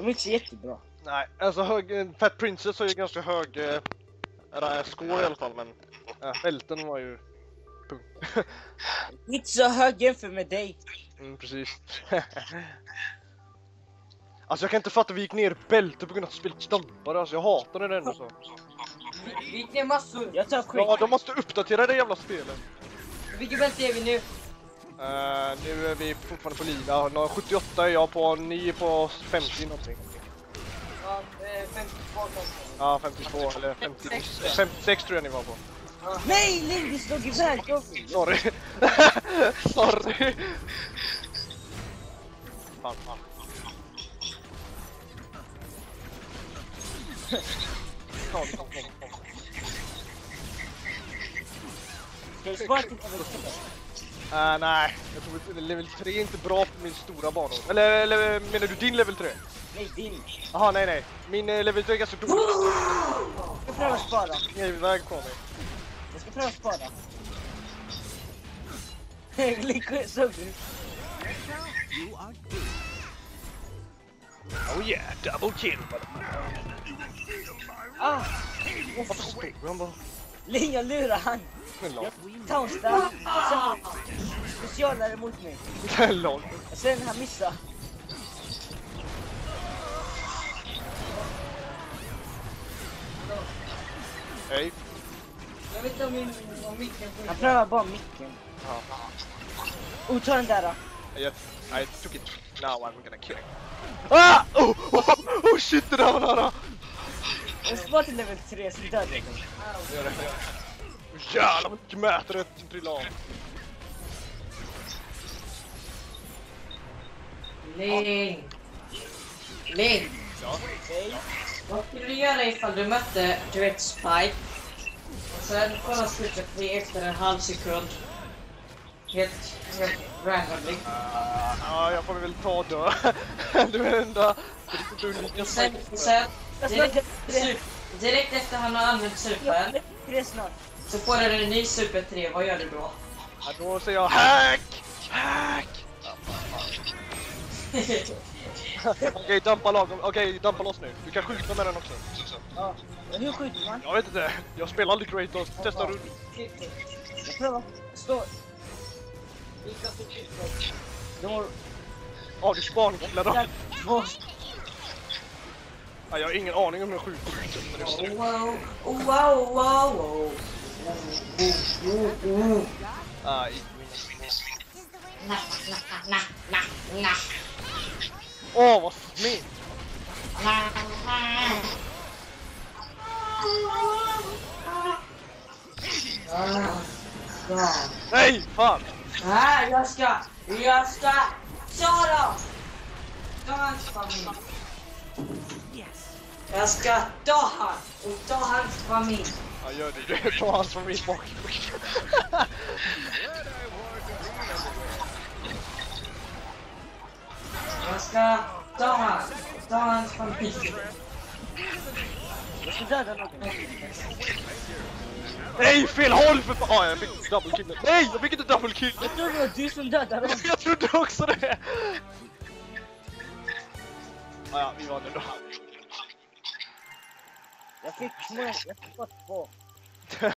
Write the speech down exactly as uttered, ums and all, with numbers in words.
De är inte så jättebra. Nej, alltså hög, Fat Princess har ju ganska hög äh, score i alla fall, men äh, bälten var ju pung. Inte så hög jämför med dig. Mm, precis. Alltså jag kan inte fatta att vi gick ner i bälte på grund av att spelet stampade, alltså jag hatar det ändå så. Vi, vi gick ner massor. Jag tar Ja, quick. de måste uppdatera det jävla spelet. Vilket bälte är vi nu? Uh, nu är vi fortfarande på lila. Nå, sjuttioåtta är jag på, ni är på femtio någonting. Ja, eh, femtiotvå kanske. Ja, femtiotvå eller femtio, femtiosex tror jag ni var på. Nej, Lindy slog iväg dem. Sorry. Sorry. Fan, fan. Ta det, kom, kom, kom. Ska du spara till level tre? Uh, nej, jag tror att level tre är inte bra på min stora banor. Eller, eller menar du din level tre? Nej, din. Jaha, nej, nej. Min uh, level tre är ganska dålig. Jag ska pröva spara. Ni är iväg på mig. Jag ska pröva spara. Lika såg du. Oh yeah, double kill. Ah, Varför stod han bara? Lin, jag lurar han. Lol. Jag townstar. Specialare mot mig. Lol. Och sen han missar. Hej. Jag vet inte om min om micken får... Han prövar bara micken. Ja. Oh, ta den där då. I, I took it. Now I'm gonna kill. Ah! Oh, oh, oh shit, det där var nära. Jag sparar till level tre så dödar jag den. Gör det. Jävlar vad mycket mätare trillade av. Lin! Lin! Ja. Okej. Vad skulle du göra ifall du mötte, du vet, Spike? Och sen kolla slutet vi efter en halv sekund. Helt, helt randomly. Uh, ja, jag får väl ta dö. Du är den enda. Och sen, sen direkt, su- direkt efter han har använt super, Tre snart. så får du en ny super tre. Vad gör du då? Ja, då säger jag hack! Hack! Okej, dampa lagom. Okej, dampa loss nu. Du kan skjuta med den också. Ja. Men hur skjuter man? Jag vet inte. Jag spelar aldrig Kratos. Testa runt. Jag prövar. Stå. Då. Ja, du spankillar då. Där. Två. Ja, jag har ingen aning om jag skjuter. Oh, wow, oh, wow, wow, wow. Aj. Na, na, na, na, na. Åh, vad snyggt. Na, na. Ah, ja. Nej, fan. Nej, jag ska, jag ska, Sara! Ta hans familj. Jag ska ta han och ta hans familj. Ja, gör det. Du tar hans familj bak. Jag ska ta han och ta hans familj. Jag ska döda någon. Nej, fel håll för fan. Ja, jag fick double kill. Nej, jag fick inte double kill. Jag tror det var du som dödade dem. Jag trodde också det. Ja, ja, vi var nu då. Jag fick många, jag fick bara två.